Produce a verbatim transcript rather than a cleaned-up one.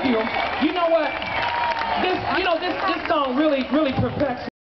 you. You know what? This, you know, this, this song really, really perplexes me.